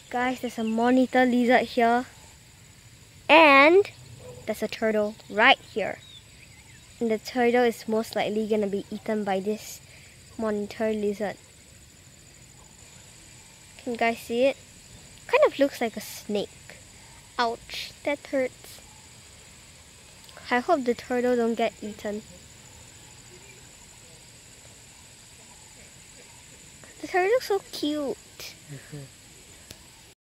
Guys, there's a monitor lizard here. And there's a turtle right here. And the turtle is most likely gonna be eaten by this monitor lizard. Can you guys see it? Kind of looks like a snake. Ouch, that hurts. I hope the turtle don't get eaten. The turtle looks so cute.